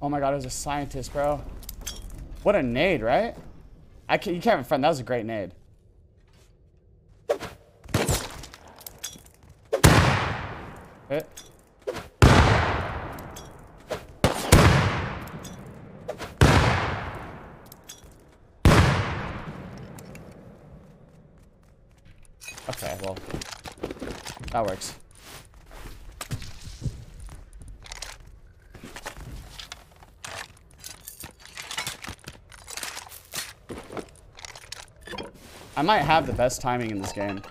Oh my god, it was a scientist, bro. What a nade, right? You can't friend. That was a great nade. Hit. Okay, well, that works. I might have the best timing in this game.